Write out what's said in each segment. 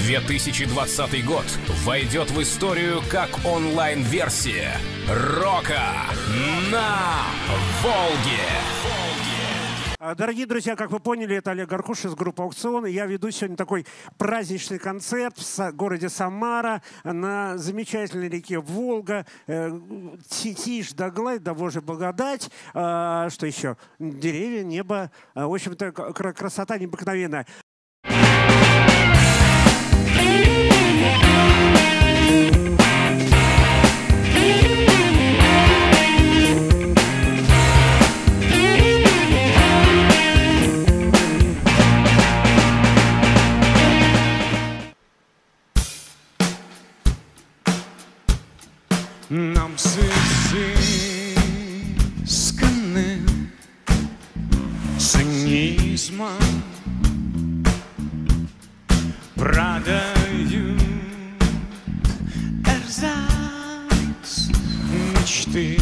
2020 год войдет в историю как онлайн-версия рока на Волге. Дорогие друзья, как вы поняли, это Олег Аркуш из группы «Аукцион». И я веду сегодня такой праздничный концерт в городе Самара на замечательной реке Волга. Тишь да гладь, да Божья благодать. Что еще? Деревья, небо. В общем-то, красота необыкновенная. Нам с изысканным цинизмом продают эрзац мечты.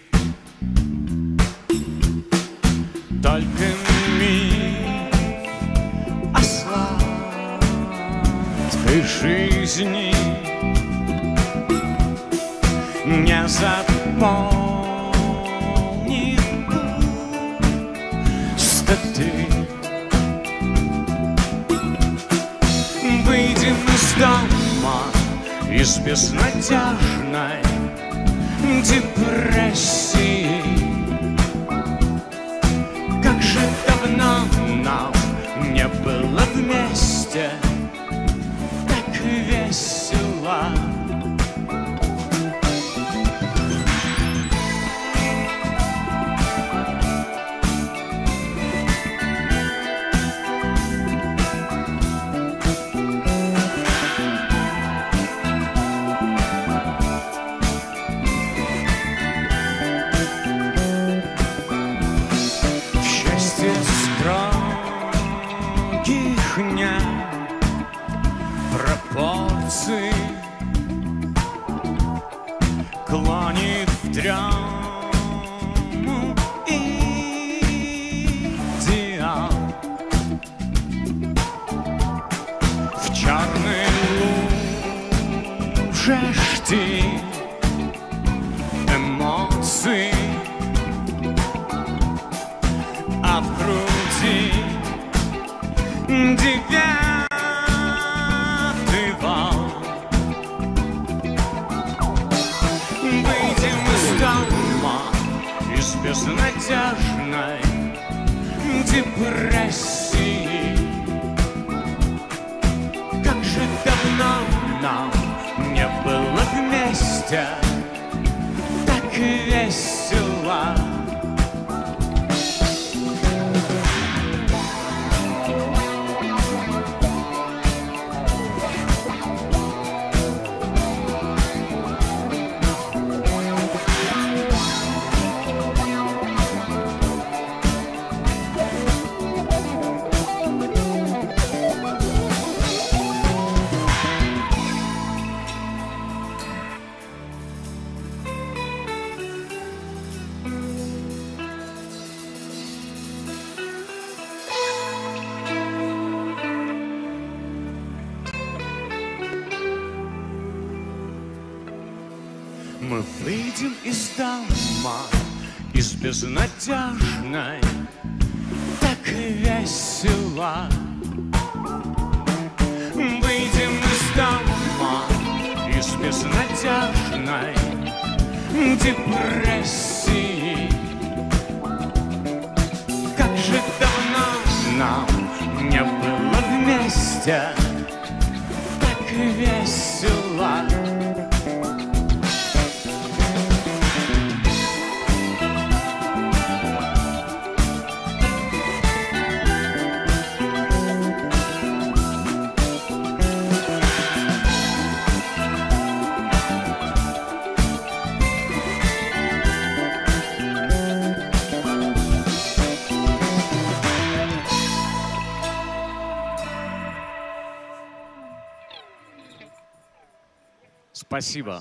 Только миф о сладкой жизни не заполнит пустоты. Выйдем из дома, из безнадежной депрессии. Как же давно нам не было вместе так весело. Пропорции клонит в дрему идеал. В черной луже жди эмоций, а в груди девятый вал. Выйдем из дома, из безнадежной депрессии. Как же давно нам не было вместе так весело. Мы выйдем из дома, из безнадежной, так весело. Выйдем из дома, из безнадежной депрессии. Как же давно нам не было вместе так весело. Спасибо.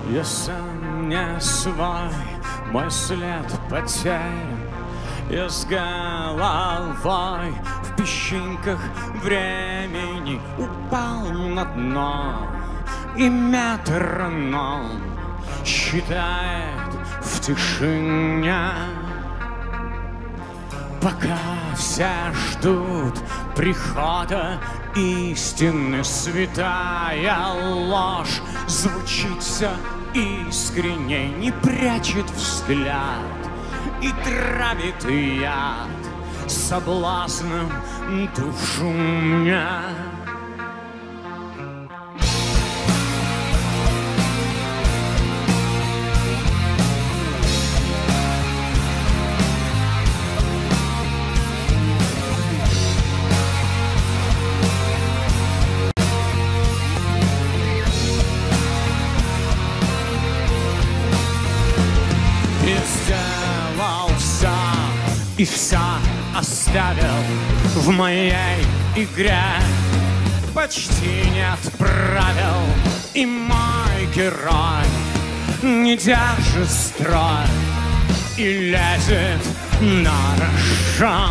Я сам не свой, мой след потерян. Я с головой в песчинках времени упал на дно, и метроном считает в тишине. Пока все ждут прихода истины, святая ложь звучит все искренне, не прячет взгляд и травит яд соблазном душу меня. И все оставил в моей игре, почти нет правил, и мой герой не держит строй и лезет на рожон.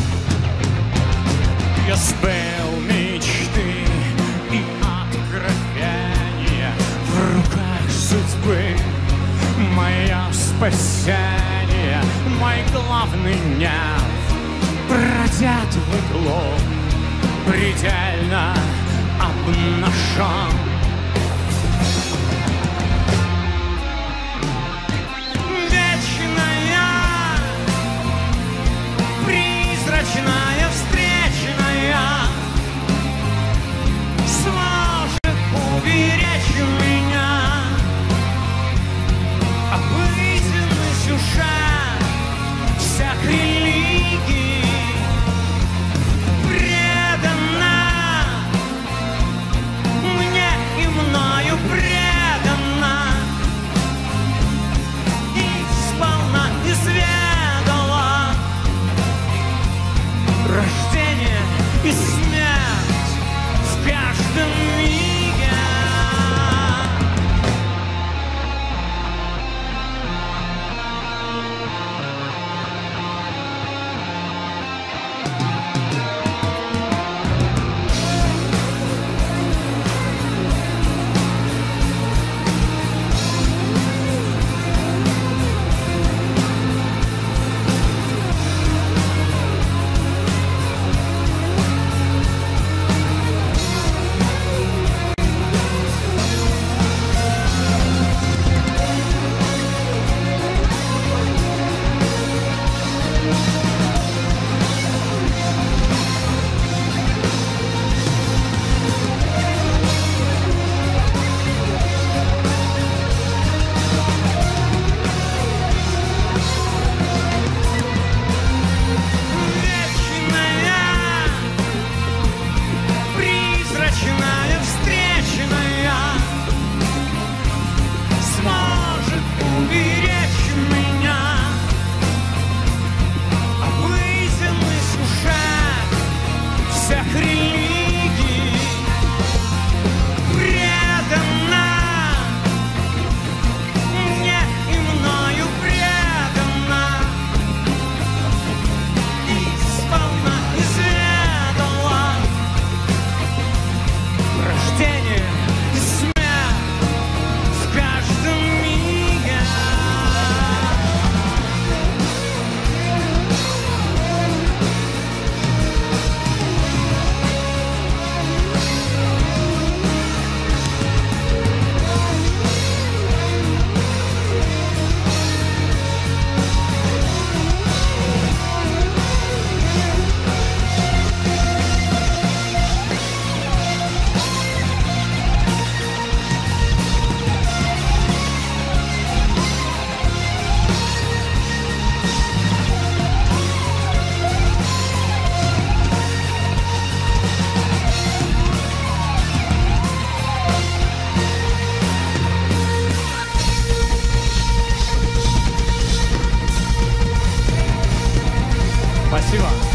Я сбыл мечты и откровения, в руках судьбы мое спасение, мой главный нерв продет в иглу, предельно обнажен. Вечная, призрачная, встречная сможет уберечь меня. Обыденный сюжет всех религий предана мне и мною предана, и сполна изведала рождение и смерть в каждом миге. Спасибо.